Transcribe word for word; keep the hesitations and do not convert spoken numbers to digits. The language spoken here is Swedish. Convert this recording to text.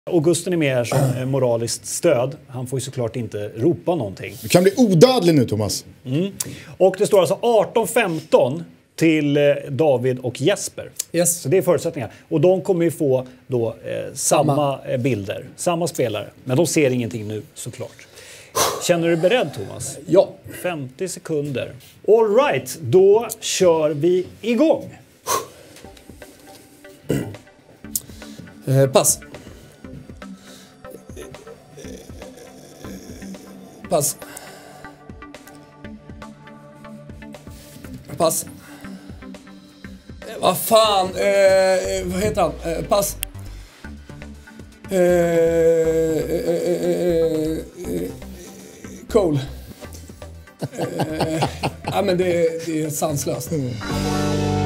Augusten är med här som moraliskt stöd. Han får ju såklart inte ropa någonting. Du kan bli odödlig nu, Thomas. Mm. Och det står alltså arton femton till David och Jesper. Yes. Så det är förutsättningar. Och de kommer ju få då eh, samma, samma bilder, samma spelare. Men de ser ingenting nu såklart. Känner du dig beredd, Thomas? Ja. femtio sekunder. All right, då kör vi igång. Eh, pass. Pass. Pass. Eh, vad fan? Eh, vad heter han? Eh, pass. Eh, eh, eh, eh, Cole. Eh, ja, men det, det är sanslöst. Mm.